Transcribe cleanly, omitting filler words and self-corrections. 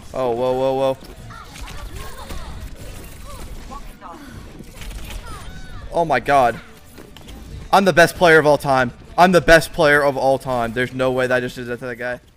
Oh, whoa, whoa, whoa. Oh my god. I'm the best player of all time. I'm the best player of all time. There's no way that I just did that to that guy.